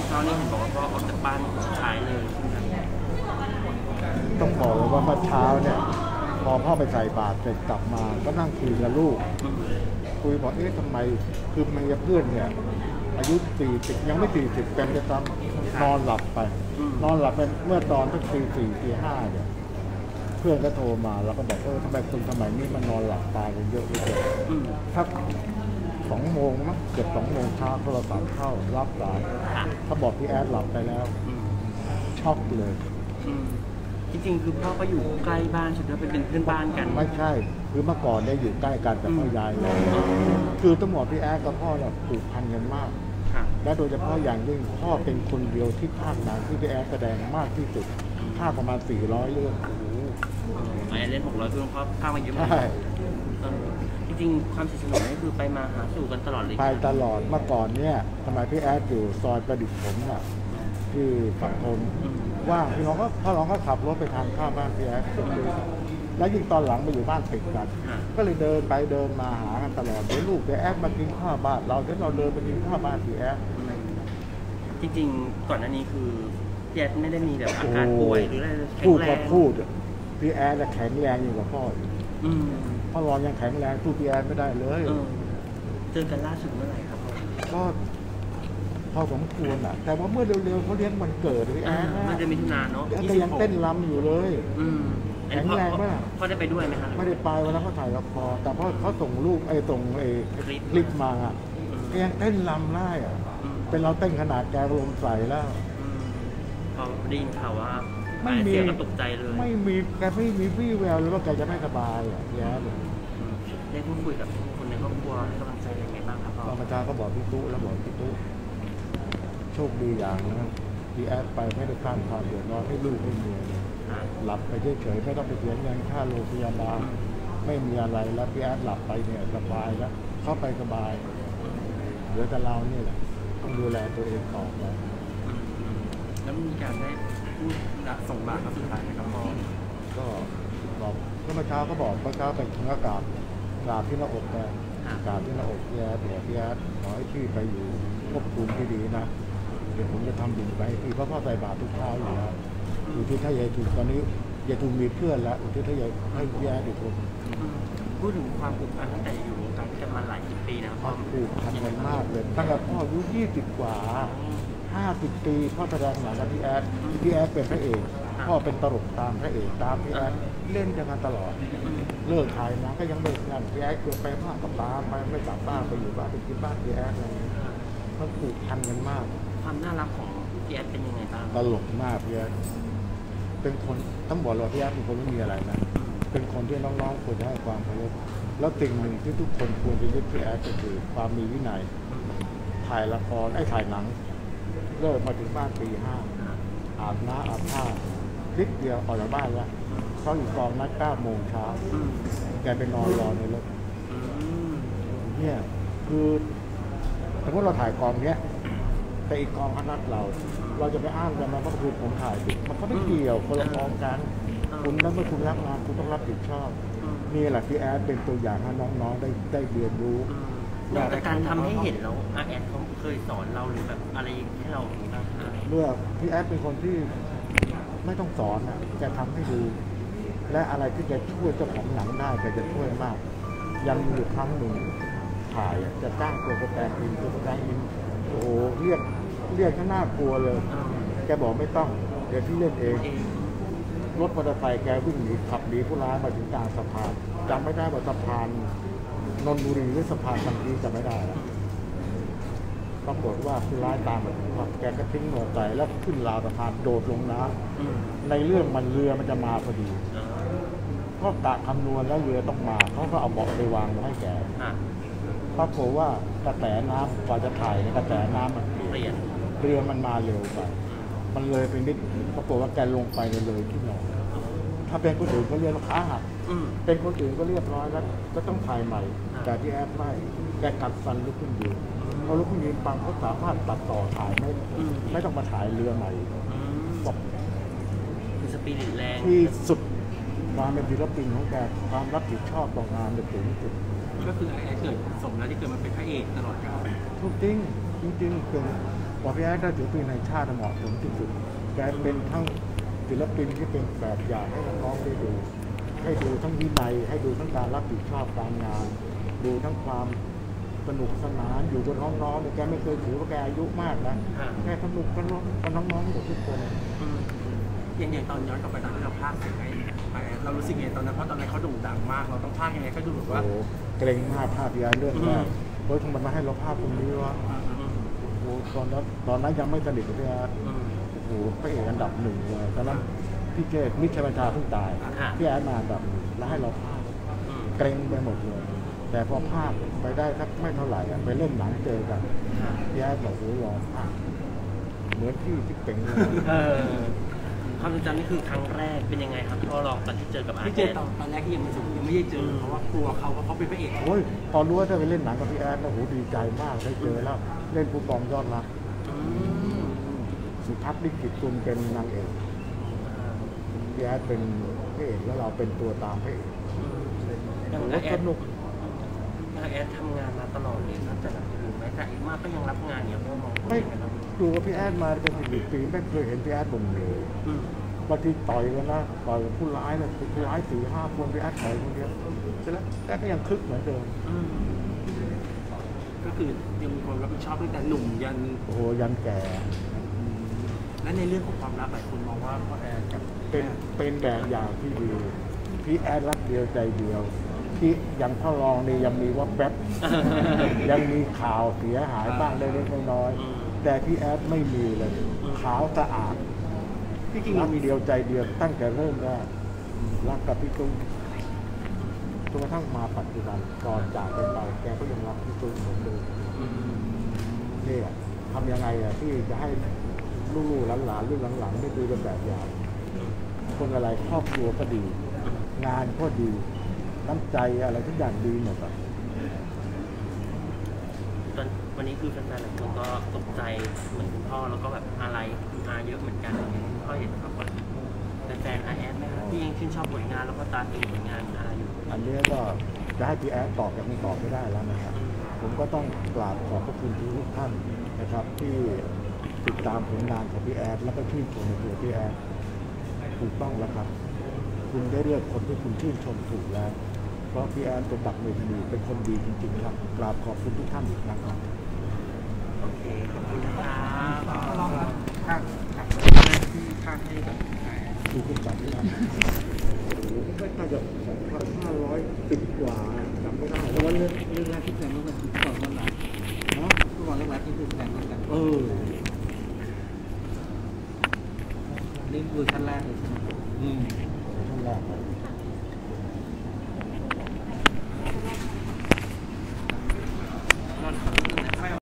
เช้านี้เห็นบอกว่าพ่อออกจากบ้านสุดท้ายเลยต้องบอกเลยว่าเมื่อเช้าเนี่ยพอพ่อไปใส่บาตรเสร็จกลับมาก็นั่งคุยกับลูกคุยบอกทำไมคือเมียเพื่อนเนี่ยอายุ40ยังไม่40เต็มจะต้องนอนหลับไปนอนหลับไปเมื่อตอนตั้งตี 4 ตี 5เนี่ยเพื่อนก็โทรมาแล้วก็บอกทำไมคนสมัยนี้มันนอนหลับตายกันเยอะเลยถ้า2 โมงมั้งเกือบ2 โมงเช้าโทรศัพท์เข้ารับสายเขาบอกพี่แอดหลับไปแล้วช็อกเลยจริงๆคือพ่อก็อยู่ใกล้บ้านใช่ไหมเป็นเพื่อนบ้านกันไม่ใช่คือเมื่อก่อนเนี่ยอยู่ใกล้กันแต่พ่อย้ายเลยคือต้องบอกพี่แอดกับพ่อเนี่ยผูกพันกันมากและโดยเฉพาะอย่างยิ่งพ่อเป็นคนเดียวที่ภาคหนังที่พี่แอดแสดงมากที่สุดภาคประมาณ400 เรื่องไอ้เล่น600 เรื่องเพราะภาคมาเยอะมากจริงๆความสนิทสนมนี่คือไปมาหาสู่กันตลอดเลยไปตลอดเมื่อก่อนเนี่ยทำไมพี่แอดอยู่ซอยประดิษฐ์ผลน่ะที่ฝั่งทนว่างพี่น้องก็พ่อน้องก็ขับรถไปทางข้ามบ้านพี่แอดแล้วยิ่งตอนหลังมาอยู่บ้านติดกันก็เลยเดินไปเดินมาหากันตลอดเดี๋ยวลูกพี่แอดมากินข้าวบ้านเราเดี๋ยวเราเดินไปกินข้าวบ้านพี่แอดจริงๆก่อนหน้านี้คือพี่แอดไม่ได้มีแบบอาการป่วยหรืออะไรแข็งแรงพูดพี่แอดแข็งแรงอยู่กับพ่อพ่อรองยังแข็งแรงสู้พี่แอดไม่ได้เลยเจอกันล่าสุดเมื่อไหร่ครับก็พอสมควรแต่ว่าเมื่อเร็วๆเขาเลี้ยงวันเกิดพี่แอดมันจะมีทุนานเนาะแต่ยังเต้นรำอยู่เลยแข็งแรงมากพ่อได้ไปด้วยไหมครับไม่ได้ไปวันนั้นเขาถ่ายละครแต่พ่อเขาส่งรูปส่งคลิปมายังเต้นรำได้เป็นเราเต้นขนาดแกลมใส่แล้วพอได้ยินข่าวว่าไม่มีเสียงก็ตกใจเลยไม่มีแกไม่มีวี่แววเลยว่าแกจะไม่สบายแย่เลยได้พูดคุยกับคนในครอบครัวให้กำลังใจยังไงบ้างครับพ่ออาจารย์ก็บอกพี่ตุ๊แล้วบอกพี่ตุ๊โชคดีอย่างนะพี่แอดไปไม่ได้สร้างความเดือดร้อนให้ลูกให้เมียเลยหลับไปเฉยๆไม่ต้องไปเสียเงินค่าโรงพยาบาลไม่มีอะไรแล้วพี่แอดหลับไปเนี่ยสบายแล้วเข้าไปสบายเหลือแต่เราเนี่ยแหละต้องดูแลตัวเองต่อไปแล้วมีการได้พูดส่งบาตรครั้งสุดท้ายนะครับพ่อก็บอกเมื่อเช้าก็บอกเมื่อเช้าไปถึงก็กราบที่หน้าอกแกกราบที่หน้าอกพี่แอดบอกพี่แอดขอให้ชื่อไปอยู่ควบคุมที่ดีนะเดี๋ยวผมจะทำบุญไปที่เพราะพ่อใส่บาตรทุกเช้าอยู่แล้วอยู่ที่ท่ายายถูกตอนนี้ยายถูกมีเพื่อนแล้วอยู่ที่ท่ายายให้พี่แอดอีกคนพูดถึงความผูกพันตั้งแต่อยู่วงการกันมาหลาย10 ปีนะพ่อผูกพันกันมากเลยตั้งแต่พ่ออายุ20 กว่า50 ปีพ่อแสดงหนังกับพี่แอดเป็นพระเอกพ่อเป็นตลกตามพระเอกตามพี่แอดเล่นกันมาตลอดเลิกถ่ายนะก็ยังไม่งานพี่แอดเกิดไปมากกับตาไปไม่กลับบ้านไปอยู่บ้านไปกินบ้านพี่แอดอะไรมันผูกพันกันมากความน่ารักของพี่แอดเป็นยังไงบ้างตลกมากพี่แอดเป็นคนต้องบอกเราพี่แอดเป็นคนไม่มีอะไรนะเป็นคนที่น้องๆควรจะให้ความเคารพแล้วสิ่งหนึ่งที่ทุกคนควรจะยึดพี่แอดก็คือความมีวินัยถ่ายละครถ่ายหนังเลิกมาถึงบ้านตี 5อาบน้ำอาบผ้านิดเดียวออกจากบ้านแล้วเขาอยู่กองนัด9 โมงเช้าแกไปนอนรอในรถเนี่ยคือสมมติเราถ่ายกองเนี้ยแต่อีกกองเขานัดเราจะไปอ้างกันมาว่าคือผมถ่ายผิดมันก็ไม่เกี่ยวคนละกองกันคุณนั้นเมื่อคุณรับงานคุณต้องรับผิดชอบนี่แหละพี่แอดเป็นตัวอย่างให้น้องๆได้เรียนรู้แต่การทำให้เห็นแล้วแอดเขาเคยสอนเราหรือแบบอะไรให้เราเมื่อพี่แอดเป็นคนที่ไม่ต้องสอนแกทำให้ดูและอะไรที่แกช่วยเจ้าของหนังได้แกจะช่วยมากยังมีอยู่ครั้งหนึ่งถ่ายจะจ้างตัวแสดงอินโอ้โหเรียกก็น่ากลัวเลยแกบอกไม่ต้องเดี๋ยวพี่เล่นเองรถมอเตอร์ไซค์แกวิ่งหนีขับหนีผู้ร้ายมาถึงกลางสะพานจำไม่ได้ว่าสะพานนนทบุรีหรือสะพานบางทีจำไม่ได้แล้วปรากฏว่าผู้ร้ายตามมาถึงแกก็ทิ้งมอเตอร์ไซค์แล้วขึ้นราวสะพานโดดลงน้ำในเรื่องเรือมันจะมาพอดีก็กะคำนวณแล้วเรือต้องมาเขาก็เอาเบาะไปวางให้แกปรากฏว่ากระแสน้ำกว่าจะถ่ายในกระแสน้ำมันเปลี่ยนเรือมันมาเร็วไปมันเลยไปนิดปรากฏว่าแกลงไปเลยที่นอนถ้าเป็นคนอื่นก็เรียกว่าขาหักเป็นคนอื่นก็เรียบร้อยแล้วก็ต้องถ่ายใหม่แต่ที่แอดแกกัดฟันลุกขึ้นยืนพอลุกขึ้นยืนปังเขาสามารถตัดต่อถ่ายไม่ต้องมาถ่ายเรือใหม่บอกคือสปิริตแรงที่สุดความเป็นศิลปินของแกความรับผิดชอบต่องานเป็นสูงสุดก็คือไอ้เกิดสมแล้วที่เกิดมันเป็นพระเอกตลอดกาลทุกจริงเกินผอพี่แอดได้ศิลปินในชาติเหมาะสมที่สุดแกเป็นทั้งศิลปินที่เป็นแบบอย่างให้น้องๆได้ดูให้ดูทั้งวินัยให้ดูทั้งการรับผิดชอบการงาน ดูทั้งความสนุกสนานอยู่กับน้องๆเนี่ยแกไม่เคยถือว่าแกอายุมากนะแกสนุกกับน้องๆหมดทุกคนอย่างตอนย้อนกลับไปตอนที่เราพากย์เสียงไปเรารู้สึกไงตอนนั้นเพราะตอนนั้นเขาโด่งดังมากเราต้องพากย์ยังไงก็ดูแบบว่าโอ้เกรงมากภาพยาเรื่องแรกเฮ้ยทำไมมาให้เราภาพตรงนี้วะโอ้ตอนนั้นยังไม่สนิทกับพี่แอดโอ้โหพระเอกอันดับหนึ่งเลยตอนนั้นพี่เจษมิตรชัยบัญชาเพิ่งตายพี่แอดมาอันดับหนึ่งแล้วให้เราภาพเกรงไปหมดเลยแต่พอภาพไปได้สักไม่เท่าไหร่ไปเล่นหนังเจอกันพี่แอดบอกโอ้ยรอภาพเหมือนพี่ที่เก่งเลยความทรงจำนี่คือครั้งแรกเป็นยังไงครับพอลองตอนที่เจอกับอาที่แอเจอดตอนแรกที่ยังไม่ได้เจอเพราะว่ากลัวเขาเพราะเขาเป็นพระเอกโอ้ยตอนรู้ว่าจะไปเล่นหนังกับพี่แอดโอ้โหดีใจมากได้เจอแล้วเล่นผู้กองยอดรักสุทัศน์ลิขิตกุลเป็นนางเอกพี่แอดเป็นพระเอกแล้วเราเป็นตัวตามพระเอกอย่างโอ้อาแอสดนุกอาแอดทำงานมาตลอดเลยครับแต่แบบถึงแม้จะอายุมากก็ยังรับงานเนี่ยเพราะมองไม่ดูว่าพี่แอดมาเป็น10 ปีไม่เคยเห็นพี่แอดบ่นเลยบางทีต่อยกันนะต่อยกับผู้ร้ายนะผู้ร้าย4-5 คนพี่แอดต่อยคนเดียวเสร็จแล้วแอดก็ยังคึกเหมือนเดิมก็คือยังมีความรับผิดชอบตั้งแต่หนุ่มยันโอ้โหยันแก่และในเรื่องของความรักหลายคนมองว่าพ่อแอนกับเป็นแบบอย่างที่ดีพี่แอดรักเดียวใจเดียวที่ยังพ่อรองนี่ยังมีว่าแป๊บ ยังมีข่าวเสียหายบ้างเล็กๆน้อยๆแต่พี่แอดไม่มีเลยขาวสะอาดที่จริงรัเรากมีเดียวใจเดียวตั้งแต่เริ่มแรกรักกับพี่ตุ้มจนกระทั่งมาปัจจุบันก่อนจากกันไปแกก็ยังรักพี่ตุ้มเหมือนเดิมเนี่ยทำยังไงอะที่จะให้ลูกๆหลานๆรุ่นหลังๆได้ดูเป็นแบบอย่างคนอะไรครอบครัวก็ดี งานก็ดีน้ำใจอะไรทุกอย่างดีหมดอะตอนวันนี้คือแฟนๆหลายคนก็ตกใจเหมือนคุณพ่อแล้วก็แบบอะไรคุณอาเยอะเหมือนกันอย่างคุณพ่อเห็นครับว่าแฟนอาแอดไหมครับที่ยังชื่นชอบผลงานแล้วก็ตามติดผลงานอาอยู่อันนี้ก็จะให้พี่แอดตอบยังตอบไม่ได้แล้วนะครับ ผมก็ต้องกราบขอบพระคุณทุกท่านนะครับ ที่ติดตามผลงานของพี่แอดแล้วก็ชื่นชมในตัวพี่แอดถูกต้องแล้วครับ คุณได้เลือกคนที่คุณชื่นชมถูกแล้ว เพราะพี่แอดเป็นดักเวทีเป็นคนดีจริงๆครับกราบขอบคุณทุกท่านอีกครั้งครับโอเคขอบคุณครับลองข้างที่ข้างให้กับดูขึ้นจับที่นั่นก็น่าจะ2,510 กว่าจำไม่ได้แต่ว่าเรื่องแรกที่แสดงว่ามันคือก่อนวันหลังเนาะก่อนเรื่องแรกที่คือแสดงกันอนี่คือชั้นแรกเลยใช่ไหมท่านแรกเลย